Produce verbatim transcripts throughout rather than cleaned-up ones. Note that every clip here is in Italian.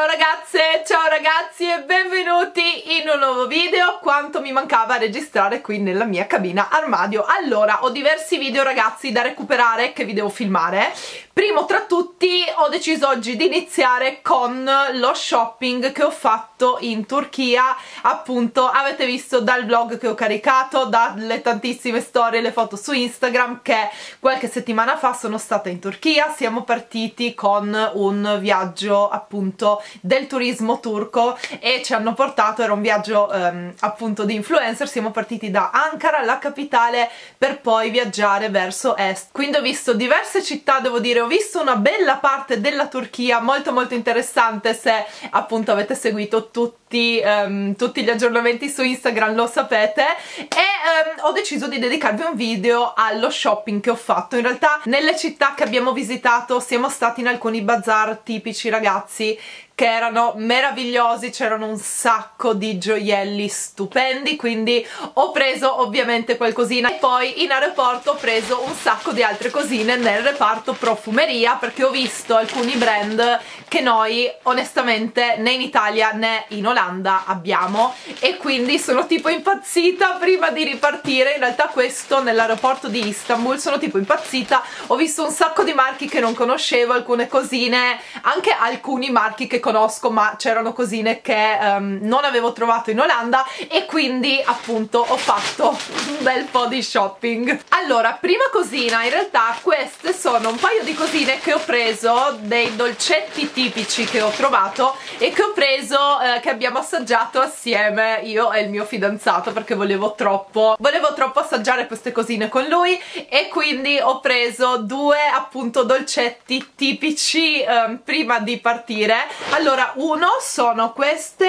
Ciao ragazze, ciao ragazzi e benvenuti in un nuovo video. Quanto mi mancava registrare qui nella mia cabina armadio. Allora, ho diversi video ragazzi da recuperare che vi devo filmare. Primo tra tutti ho deciso oggi di iniziare con lo shopping che ho fatto in Turchia. Appunto avete visto dal vlog che ho caricato, dalle tantissime storie, le foto su Instagram, che qualche settimana fa sono stata in Turchia. Siamo partiti con un viaggio appunto del turismo turco e ci hanno portato, era un viaggio um, appunto di influencer. Siamo partiti da Ankara, la capitale, per poi viaggiare verso est. Quindi ho visto diverse città, devo dire, ho visto una bella parte della Turchia, molto molto interessante. Se appunto avete seguito tutti, um, tutti gli aggiornamenti su Instagram lo sapete. E um, ho deciso di dedicarvi un video allo shopping che ho fatto. In realtà nelle città che abbiamo visitato siamo stati in alcuni bazar tipici ragazzi che erano meravigliosi, c'erano un sacco di gioielli stupendi, quindi ho preso ovviamente qualcosina e poi in aeroporto ho preso un sacco di altre cosine nel reparto profumeria, perché ho visto alcuni brand che noi onestamente né in Italia né in Olanda abbiamo e quindi sono tipo impazzita prima di ripartire. In realtà questo nell'aeroporto di Istanbul, sono tipo impazzita, ho visto un sacco di marchi che non conoscevo, alcune cosine, anche alcuni marchi che conosco, ma c'erano cosine che um, non avevo trovato in Olanda e quindi appunto ho fatto un bel po' di shopping. Allora, prima cosina, in realtà queste sono un paio di cosine che ho preso, dei dolcetti tipici che ho trovato e che ho preso, eh, che abbiamo assaggiato assieme io e il mio fidanzato, perché volevo troppo volevo troppo assaggiare queste cosine con lui e quindi ho preso due appunto dolcetti tipici um, prima di partire. Allora, uno sono queste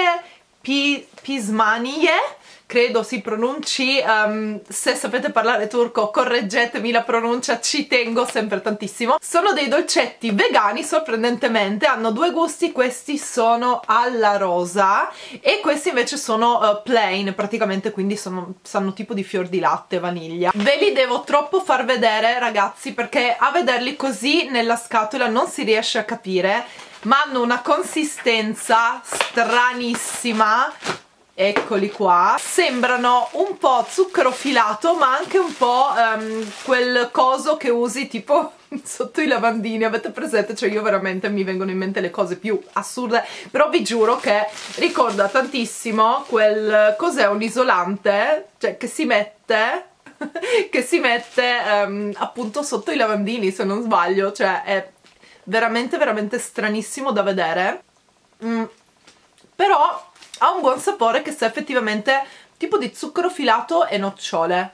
pi pismanie, credo si pronunci, um, se sapete parlare turco correggetemi la pronuncia, ci tengo sempre tantissimo. Sono dei dolcetti vegani, sorprendentemente, hanno due gusti, questi sono alla rosa e questi invece sono uh, plain praticamente, quindi sono, sanno tipo di fior di latte, vaniglia. Ve li devo troppo far vedere ragazzi, perché a vederli così nella scatola non si riesce a capire, ma hanno una consistenza stranissima. Eccoli qua, sembrano un po' zucchero filato ma anche un po' um, quel coso che usi tipo sotto i lavandini, avete presente? Cioè io veramente mi vengono in mente le cose più assurde, però vi giuro che ricorda tantissimo quel, cos'è, un isolante, cioè che si mette che si mette um, appunto sotto i lavandini, se non sbaglio, cioè è veramente veramente stranissimo da vedere, mm. Però ha un buon sapore che sa effettivamente tipo di zucchero filato e nocciole,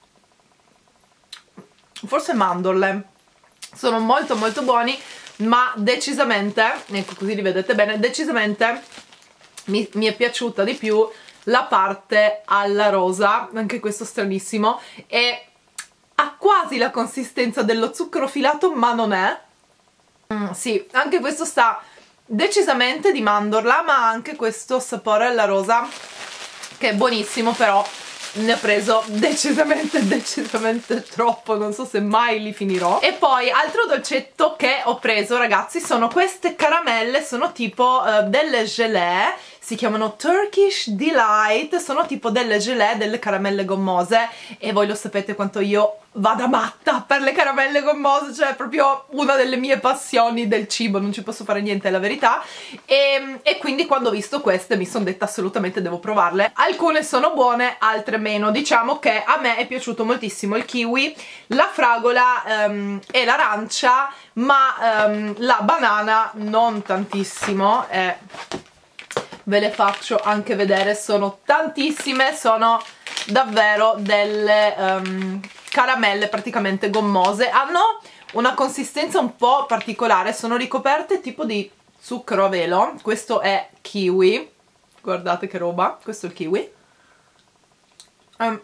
forse mandorle. Sono molto molto buoni, ma decisamente, ecco così li vedete bene, decisamente mi, mi è piaciuta di più la parte alla rosa, anche questo stranissimo, e ha quasi la consistenza dello zucchero filato ma non è. Mm, sì, anche questo sta decisamente di mandorla, ma ha anche questo sapore alla rosa che è buonissimo, però ne ho preso decisamente decisamente troppo, non so se mai li finirò. E poi altro dolcetto che ho preso ragazzi sono queste caramelle, sono tipo uh, delle gelée, si chiamano Turkish Delight, sono tipo delle gelée, delle caramelle gommose, e voi lo sapete quanto io vada matta per le caramelle gommose, cioè è proprio una delle mie passioni del cibo, non ci posso fare niente, è la verità. E, e quindi quando ho visto queste mi sono detta assolutamente devo provarle. Alcune sono buone, altre meno. Diciamo che a me è piaciuto moltissimo il kiwi, la fragola um, e l'arancia, ma um, la banana non tantissimo. eh, ve le faccio anche vedere, sono tantissime, sono davvero delle um, caramelle praticamente gommose, hanno una consistenza un po' particolare, sono ricoperte tipo di zucchero a velo. Questo è kiwi, guardate che roba, questo è il kiwi. Um,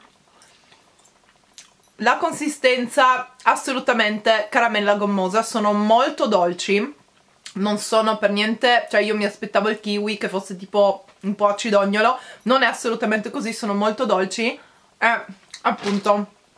la consistenza assolutamente caramella gommosa, sono molto dolci, non sono per niente, cioè io mi aspettavo il kiwi che fosse tipo un po' acidognolo, non è assolutamente così, sono molto dolci e appunto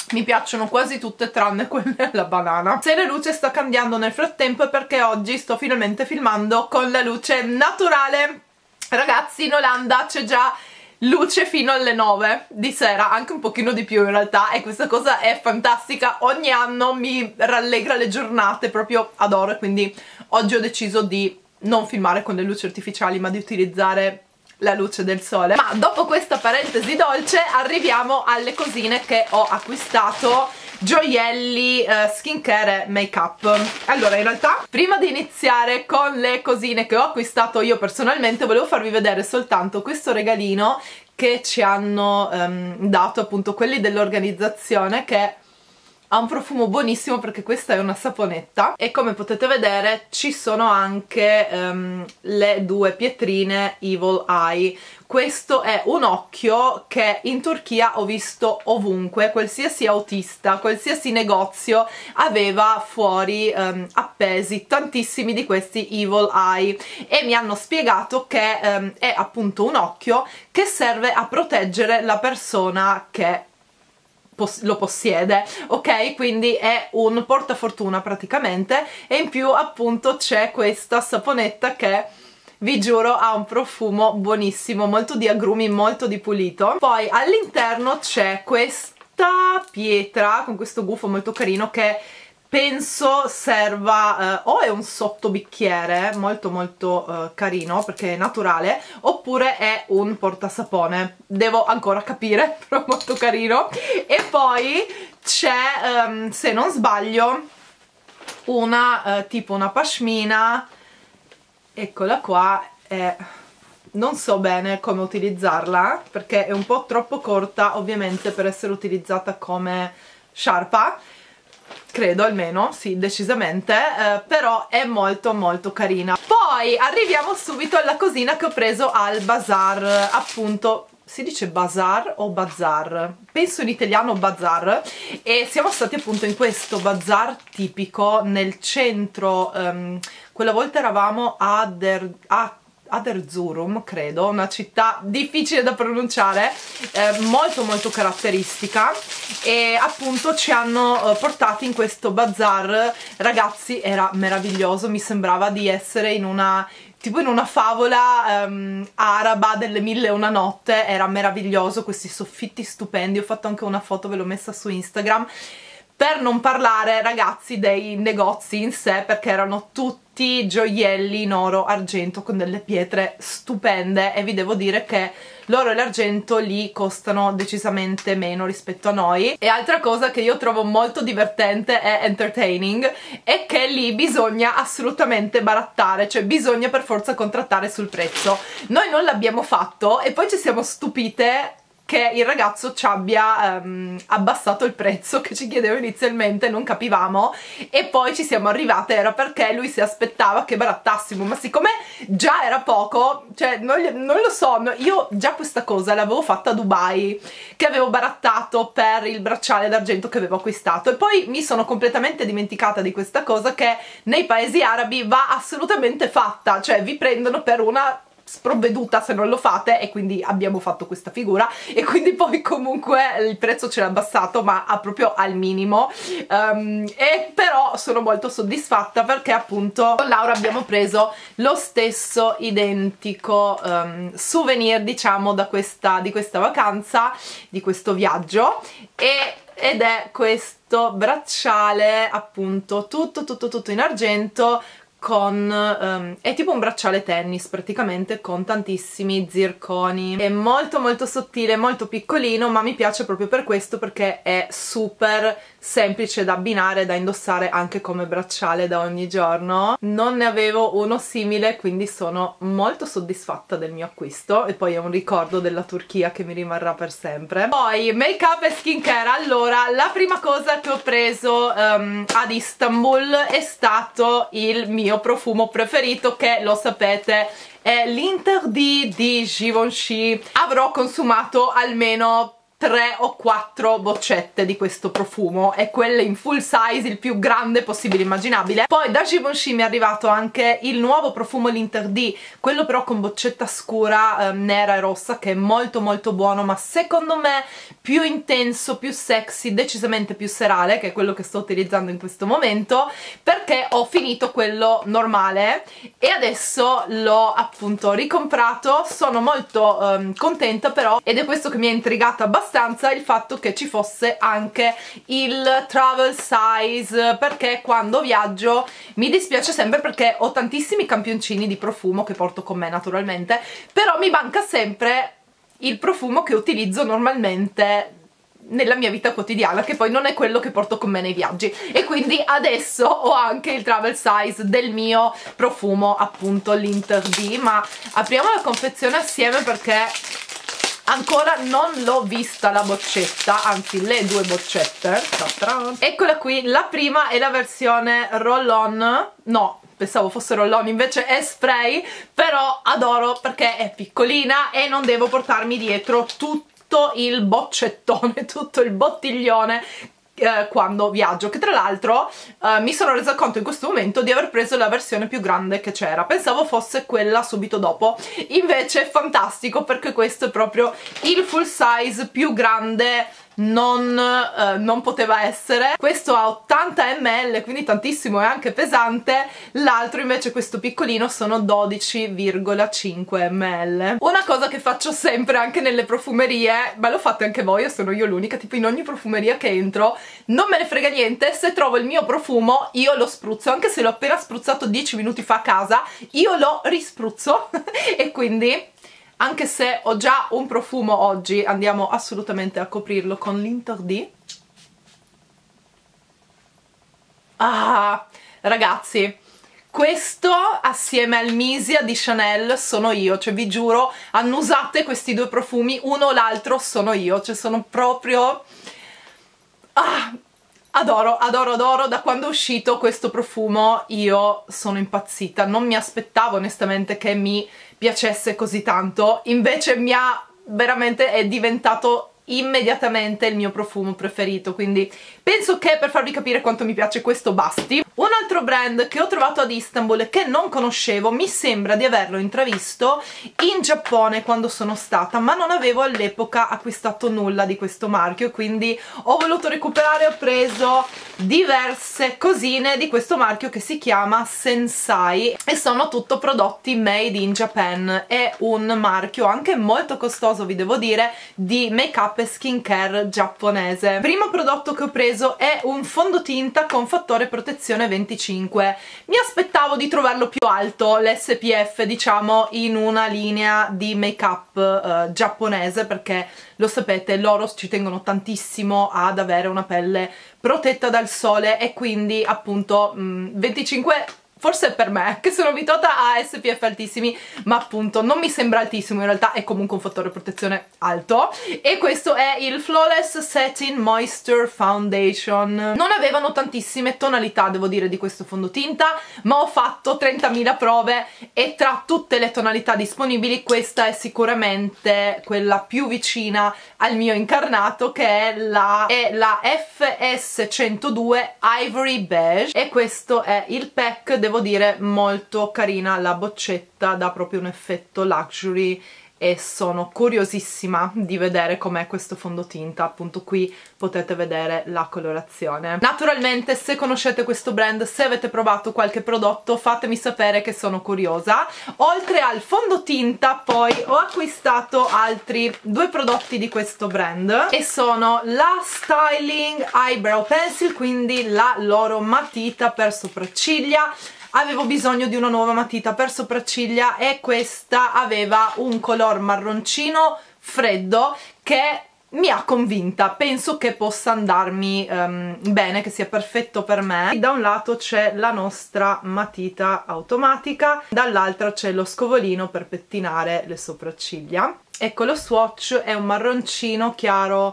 mi piacciono quasi tutte tranne quelle alla banana. Se la luce sta cambiando nel frattempo è perché oggi sto finalmente filmando con la luce naturale. Ragazzi, in Olanda c'è già luce fino alle nove di sera, anche un pochino di più in realtà, e questa cosa è fantastica, ogni anno mi rallegra le giornate, proprio adoro, e quindi oggi ho deciso di non filmare con le luci artificiali ma di utilizzare la luce del sole. Ma dopo questa parentesi dolce arriviamo alle cosine che ho acquistato, gioielli, eh, skincare e make up. Allora, in realtà prima di iniziare con le cosine che ho acquistato io personalmente, volevo farvi vedere soltanto questo regalino che ci hanno um, dato appunto quelli dell'organizzazione, che ha un profumo buonissimo perché questa è una saponetta e come potete vedere ci sono anche um, le due pietrine Evil Eye. Questo è un occhio che in Turchia ho visto ovunque, qualsiasi autista, qualsiasi negozio aveva fuori um, appesi tantissimi di questi Evil Eye, e mi hanno spiegato che um, è appunto un occhio che serve a proteggere la persona che lo possiede, ok? Quindi è un portafortuna praticamente, e in più appunto c'è questa saponetta che vi giuro ha un profumo buonissimo, molto di agrumi, molto di pulito. Poi all'interno c'è questa pietra con questo gufo molto carino che penso serva, eh, o è un sottobicchiere molto molto eh, carino perché è naturale, oppure è un portasapone, devo ancora capire, però molto carino. E poi c'è, um, se non sbaglio, una eh, tipo una pashmina, eccola qua, e non so bene come utilizzarla perché è un po' troppo corta ovviamente per essere utilizzata come sciarpa, credo, almeno, sì, decisamente, eh, però è molto molto carina. Poi arriviamo subito alla cosina che ho preso al bazar, appunto, si dice bazar o bazar? Penso in italiano bazar, e siamo stati appunto in questo bazar tipico nel centro, um, quella volta eravamo a Der... a ad Erzurum, credo, una città difficile da pronunciare, eh, molto molto caratteristica, e appunto ci hanno eh, portati in questo bazar. Ragazzi, era meraviglioso, mi sembrava di essere in una tipo in una favola um, araba delle mille e una notte, era meraviglioso, questi soffitti stupendi, ho fatto anche una foto, ve l'ho messa su Instagram. Per non parlare, ragazzi, dei negozi in sé, perché erano tutti gioielli in oro, argento, con delle pietre stupende, e vi devo dire che l'oro e l'argento lì costano decisamente meno rispetto a noi. E altra cosa che io trovo molto divertente e entertaining è che lì bisogna assolutamente barattare, cioè bisogna per forza contrattare sul prezzo. Noi non l'abbiamo fatto e poi ci siamo stupite che il ragazzo ci abbia um, abbassato il prezzo che ci chiedeva inizialmente, non capivamo, e poi ci siamo arrivate, era perché lui si aspettava che barattassimo, ma siccome già era poco, cioè non, non lo so, io già questa cosa l'avevo fatta a Dubai, che avevo barattato per il bracciale d'argento che avevo acquistato, e poi mi sono completamente dimenticata di questa cosa che nei paesi arabi va assolutamente fatta, cioè vi prendono per una sprovveduta se non lo fate, e quindi abbiamo fatto questa figura, e quindi poi comunque il prezzo ce l'ha abbassato, ma a proprio al minimo, um, e però sono molto soddisfatta perché appunto con Laura abbiamo preso lo stesso identico um, souvenir, diciamo, da questa, di questa vacanza, di questo viaggio, e ed è questo bracciale appunto tutto tutto tutto in argento, con um, è tipo un bracciale tennis praticamente, con tantissimi zirconi, è molto molto sottile, molto piccolino, ma mi piace proprio per questo, perché è super semplice da abbinare, da indossare anche come bracciale da ogni giorno. Non ne avevo uno simile, quindi sono molto soddisfatta del mio acquisto, e poi è un ricordo della Turchia che mi rimarrà per sempre. Poi make up e skincare. Allora, la prima cosa che ho preso um, ad Istanbul è stato il mio profumo preferito, che lo sapete è l'Interdit di Givenchy. Avrò consumato almeno tre o quattro boccette di questo profumo, e quelle in full size, il più grande possibile immaginabile. Poi da Givenchy mi è arrivato anche il nuovo profumo l'Interdit, quello però con boccetta scura, eh, nera e rossa, che è molto molto buono, ma secondo me più intenso, più sexy, decisamente più serale, che è quello che sto utilizzando in questo momento, perché ho finito quello normale e adesso l'ho appunto ricomprato. Sono molto um, contenta però, ed è questo che mi ha intrigata abbastanza, il fatto che ci fosse anche il travel size, perché quando viaggio mi dispiace sempre, perché ho tantissimi campioncini di profumo che porto con me naturalmente, però mi manca sempre il profumo che utilizzo normalmente nella mia vita quotidiana, che poi non è quello che porto con me nei viaggi, e quindi adesso ho anche il travel size del mio profumo, appunto l'Interdit. Ma apriamo la confezione assieme perché ancora non l'ho vista la boccetta, anzi le due boccette. Eccola qui, la prima è la versione roll-on, no, pensavo fosse roll-on, invece è spray, però adoro perché è piccolina e non devo portarmi dietro tutto il boccettone, tutto il bottiglione eh, quando viaggio, che tra l'altro eh, mi sono resa conto in questo momento di aver preso la versione più grande che c'era, pensavo fosse quella subito dopo, invece è fantastico perché questo è proprio il full size più grande, non, eh, non poteva essere. Questo ha ottanta millilitri, quindi tantissimo e anche pesante, l'altro invece, questo piccolino, sono dodici virgola cinque millilitri. Una cosa che faccio sempre anche nelle profumerie, ma lo fate anche voi o sono io l'unica, tipo in ogni profumeria che entro non me ne frega niente, se trovo il mio profumo io lo spruzzo, anche se l'ho appena spruzzato dieci minuti fa a casa, io lo rispruzzo e quindi anche se ho già un profumo oggi, andiamo assolutamente a coprirlo con l'Interdit. Ah, ragazzi, questo assieme al Misia di Chanel sono io, cioè vi giuro, annusate questi due profumi, uno o l'altro sono io, cioè sono proprio... Ah, adoro, adoro, adoro. Da quando è uscito questo profumo io sono impazzita, non mi aspettavo onestamente che mi piacesse così tanto, invece mi ha veramente, è diventato immediatamente il mio profumo preferito, quindi penso che per farvi capire quanto mi piace questo basti. Un altro brand che ho trovato ad Istanbul e che non conoscevo, mi sembra di averlo intravisto in Giappone quando sono stata, ma non avevo all'epoca acquistato nulla di questo marchio, quindi ho voluto recuperare, ho preso diverse cosine di questo marchio che si chiama Sensai e sono tutto prodotti made in Japan. È un marchio anche molto costoso, vi devo dire, di make up e skincare giapponese. Il primo prodotto che ho preso è un fondotinta con fattore protezione venticinque. Mi aspettavo di trovarlo più alto, l'S P F, diciamo, in una linea di make up eh, giapponese, perché lo sapete, loro ci tengono tantissimo ad avere una pelle protetta dal sole e quindi appunto mh, venticinque forse per me, che sono abituata a S P F altissimi, ma appunto non mi sembra altissimo, in realtà è comunque un fattore protezione alto. E questo è il Flawless Setting Moisture Foundation. Non avevano tantissime tonalità, devo dire, di questo fondotinta, ma ho fatto trentamila prove e tra tutte le tonalità disponibili questa è sicuramente quella più vicina al mio incarnato, che è la, è la F S centodue Ivory Beige, e questo è il pack, devo dire molto carina la boccetta, dà proprio un effetto luxury e sono curiosissima di vedere com'è questo fondotinta. Appunto qui potete vedere la colorazione. Naturalmente, se conoscete questo brand, se avete provato qualche prodotto, fatemi sapere che sono curiosa. Oltre al fondotinta poi ho acquistato altri due prodotti di questo brand e sono la Styling Eyebrow Pencil, quindi la loro matita per sopracciglia. Avevo bisogno di una nuova matita per sopracciglia e questa aveva un color marroncino freddo che mi ha convinta, penso che possa andarmi um, bene, che sia perfetto per me. Da un lato c'è la nostra matita automatica, dall'altro c'è lo scovolino per pettinare le sopracciglia. Ecco, lo swatch è un marroncino chiaro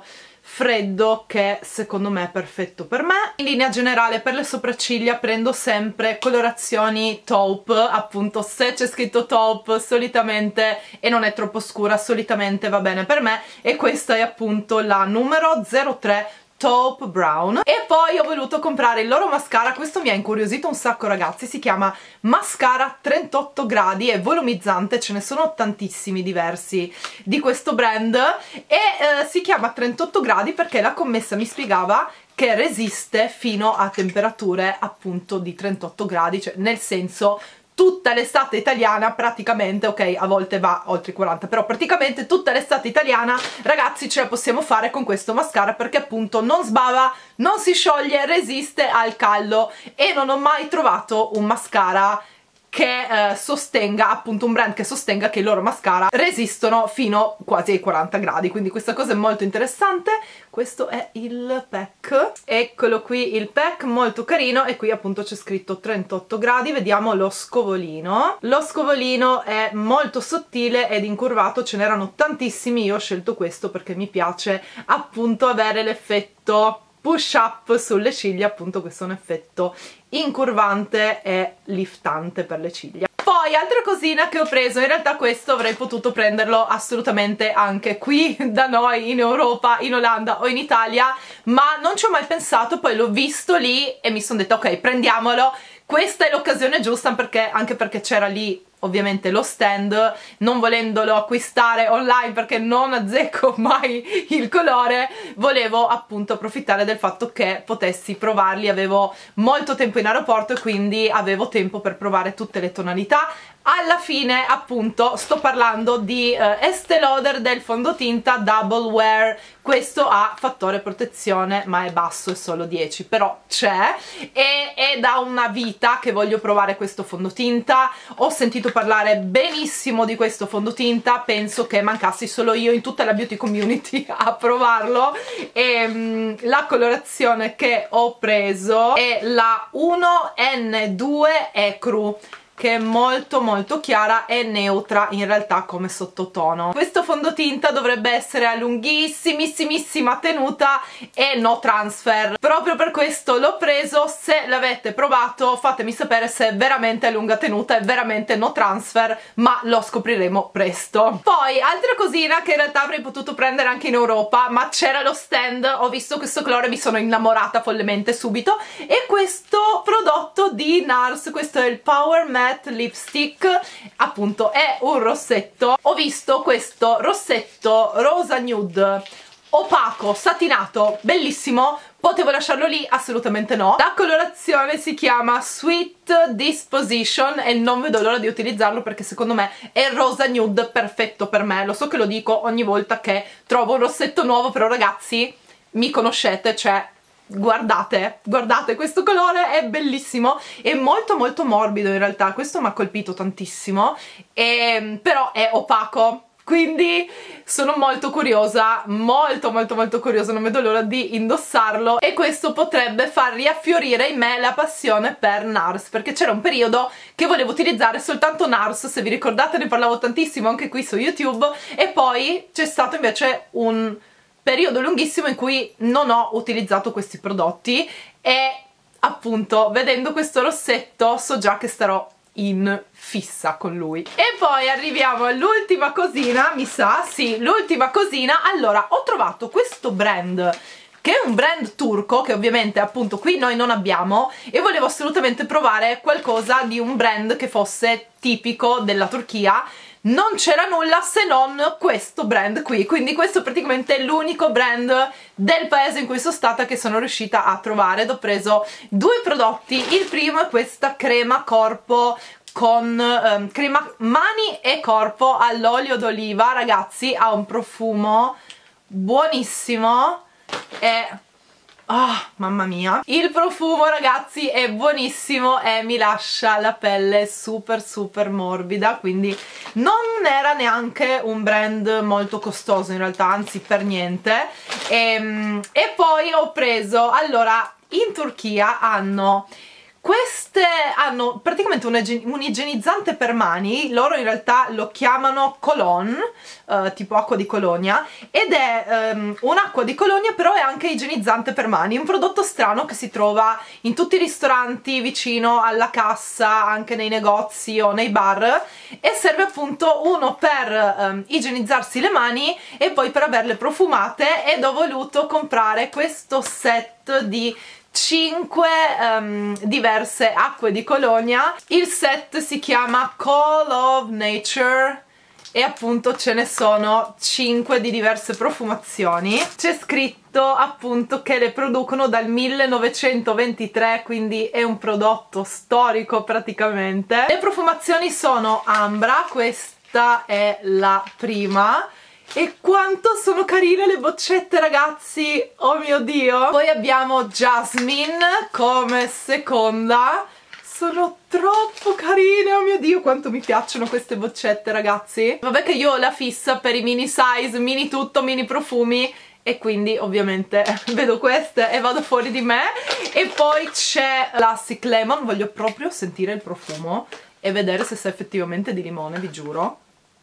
freddo che secondo me è perfetto per me. In linea generale per le sopracciglia prendo sempre colorazioni taupe, appunto se c'è scritto taupe solitamente e non è troppo scura solitamente va bene per me, e questa è appunto la numero zero tre Taupe Brown. E poi ho voluto comprare il loro mascara, questo mi ha incuriosito un sacco ragazzi, si chiama Mascara trentotto gradi, è volumizzante, ce ne sono tantissimi diversi di questo brand e eh, si chiama trentotto gradi perché la commessa mi spiegava che resiste fino a temperature appunto di trentotto gradi, cioè nel senso tutta l'estate italiana praticamente, ok a volte va oltre i quaranta, però praticamente tutta l'estate italiana ragazzi ce la possiamo fare con questo mascara perché appunto non sbava, non si scioglie, resiste al caldo e non ho mai trovato un mascara che eh, sostenga, appunto un brand che sostenga che i loro mascara resistono fino quasi ai quaranta gradi, quindi questa cosa è molto interessante. Questo è il pack, eccolo qui il pack, molto carino, e qui appunto c'è scritto trentotto gradi. Vediamo lo scovolino. Lo scovolino è molto sottile ed incurvato, ce n'erano tantissimi, io ho scelto questo perché mi piace appunto avere l'effetto push up sulle ciglia, appunto questo è un effetto incurvante e liftante per le ciglia. Poi altra cosina che ho preso, in realtà questo avrei potuto prenderlo assolutamente anche qui da noi in Europa, in Olanda o in Italia, ma non ci ho mai pensato, poi l'ho visto lì e mi sono detta ok prendiamolo, questa è l'occasione giusta, perché anche perché c'era lì ovviamente lo stand, non volendolo acquistare online perché non azzecco mai il colore, volevo appunto approfittare del fatto che potessi provarli, avevo molto tempo in aeroporto e quindi avevo tempo per provare tutte le tonalità. Alla fine appunto sto parlando di uh, Estée Lauder del fondotinta Double Wear, questo ha fattore protezione ma è basso, è solo dieci, però c'è, e è da una vita che voglio provare questo fondotinta, ho sentito parlare benissimo di questo fondotinta, penso che mancassi solo io in tutta la beauty community a provarlo, e um, la colorazione che ho preso è la uno N due Ecru, che è molto molto chiara e neutra in realtà come sottotono. Questo fondotinta dovrebbe essere a lunghissimissimissima tenuta e no transfer, proprio per questo l'ho preso. Se l'avete provato fatemi sapere se è veramente a lunga tenuta e veramente no transfer, ma lo scopriremo presto. Poi altra cosina che in realtà avrei potuto prendere anche in Europa, ma c'era lo stand, ho visto questo colore, mi sono innamorata follemente subito, e questo prodotto di NARS, questo è il Power Matte Lipstick, appunto è un rossetto. Ho visto questo rossetto rosa nude opaco, satinato, bellissimo, potevo lasciarlo lì? Assolutamente no. La colorazione si chiama Sweet Disposition e non vedo l'ora di utilizzarlo perché secondo me è il rosa nude perfetto per me. Lo so che lo dico ogni volta che trovo un rossetto nuovo, però ragazzi mi conoscete, cioè guardate, guardate questo colore, è bellissimo, è molto molto morbido in realtà, questo mi ha colpito tantissimo, e, però è opaco, quindi sono molto curiosa, molto molto molto curiosa, non vedo l'ora di indossarlo, e questo potrebbe far riaffiorire in me la passione per NARS, perché c'era un periodo che volevo utilizzare soltanto NARS, se vi ricordate ne parlavo tantissimo anche qui su YouTube, e poi c'è stato invece un periodo lunghissimo in cui non ho utilizzato questi prodotti, e appunto vedendo questo rossetto so già che starò in fissa con lui. E poi arriviamo all'ultima cosina, mi sa, sì, l'ultima cosina. Allora, ho trovato questo brand che è un brand turco che ovviamente appunto qui noi non abbiamo, e volevo assolutamente provare qualcosa di un brand che fosse tipico della Turchia. Non c'era nulla se non questo brand qui, quindi questo praticamente è l'unico brand del paese in cui sono stata che sono riuscita a trovare, ed ho preso due prodotti. Il primo è questa crema corpo con um, crema mani e corpo all'olio d'oliva, ragazzi, ha un profumo buonissimo e oh, mamma mia, il profumo ragazzi è buonissimo e mi lascia la pelle super super morbida, quindi non era neanche un brand molto costoso in realtà, anzi per niente. E, e poi ho preso, allora in Turchia hanno Queste hanno praticamente un, un igienizzante per mani, loro in realtà lo chiamano cologne, uh, tipo acqua di colonia, ed è um, un'acqua di colonia però è anche igienizzante per mani, un prodotto strano che si trova in tutti i ristoranti vicino alla cassa, anche nei negozi o nei bar, e serve appunto uno per um, igienizzarsi le mani e poi per averle profumate, ed ho voluto comprare questo set di cinque um, diverse acque di colonia. Il set si chiama Call of Nature e appunto ce ne sono cinque di diverse profumazioni. C'è scritto appunto che le producono dal millenovecentoventitré, quindi è un prodotto storico praticamente. Le profumazioni sono ambra, questa è la prima. E quanto sono carine le boccette, ragazzi, oh mio Dio. Poi abbiamo Jasmine come seconda, sono troppo carine, oh mio Dio, quanto mi piacciono queste boccette, ragazzi. Vabbè che io ho la fissa per i mini size, mini tutto, mini profumi, e quindi ovviamente vedo queste e vado fuori di me. E poi c'è Classic Lemon, voglio proprio sentire il profumo e vedere se sa effettivamente di limone, vi giuro.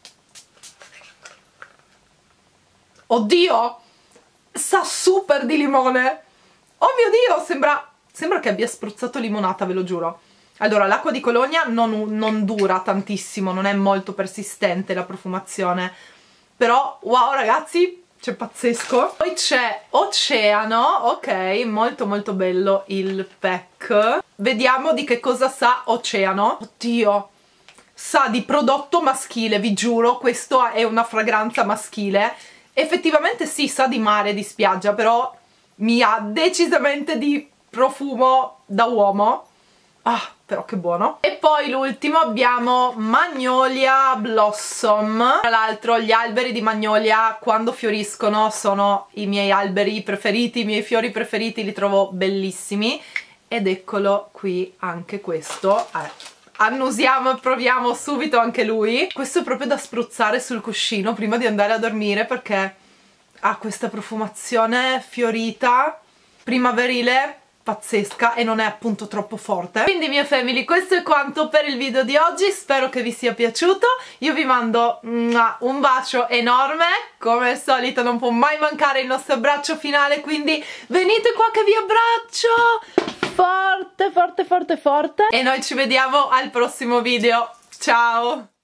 Oddio, sa super di limone, oh mio Dio, sembra, sembra che abbia spruzzato limonata, ve lo giuro. Allora, l'acqua di colonia non, non dura tantissimo, non è molto persistente la profumazione, però wow ragazzi, c'è pazzesco. Poi c'è Oceano, ok, molto molto bello il pack. Vediamo di che cosa sa Oceano. Oddio, sa di prodotto maschile, vi giuro, questo è una fragranza maschile. Effettivamente sì, sa di mare, di spiaggia, però mi ha decisamente di profumo da uomo. Ah, però che buono. E poi l'ultimo abbiamo Magnolia Blossom. Tra l'altro gli alberi di Magnolia quando fioriscono sono i miei alberi preferiti, i miei fiori preferiti, li trovo bellissimi. Ed eccolo qui anche questo. Eh. Annusiamo e proviamo subito anche lui. Questo è proprio da spruzzare sul cuscino prima di andare a dormire, perché ha questa profumazione fiorita, primaverile, pazzesca, e non è appunto troppo forte. Quindi mie family, questo è quanto per il video di oggi, spero che vi sia piaciuto. Io vi mando un bacio enorme, come al solito non può mai mancare il nostro abbraccio finale, quindi venite qua che vi abbraccio forte forte forte forte, e noi ci vediamo al prossimo video. Ciao!